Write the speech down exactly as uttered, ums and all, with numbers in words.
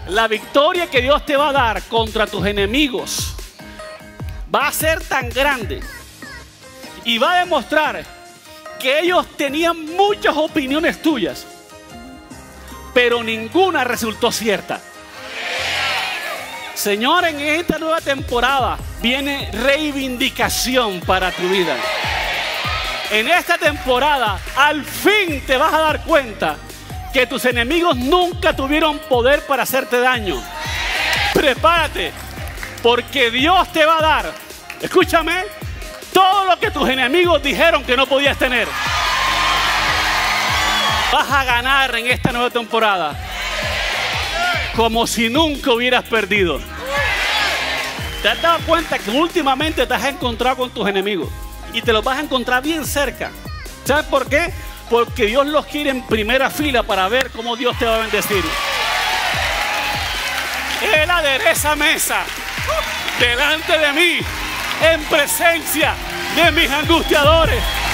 La victoria que Dios te va a dar contra tus enemigos va a ser tan grande y va a demostrar que ellos tenían muchas opiniones tuyas, pero ninguna resultó cierta. Señor, en esta nueva temporada viene reivindicación para tu vida. En esta temporada, al fin te vas a dar cuenta que tus enemigos nunca tuvieron poder para hacerte daño. Prepárate, porque Dios te va a dar, escúchame, todo lo que tus enemigos dijeron que no podías tener. Vas a ganar en esta nueva temporada como si nunca hubieras perdido. ¿Te has dado cuenta que últimamente te has encontrado con tus enemigos? Y te los vas a encontrar bien cerca. ¿Sabes por qué? Porque Dios los quiere en primera fila para ver cómo Dios te va a bendecir. Él adereza mesa delante de mí, en presencia de mis angustiadores.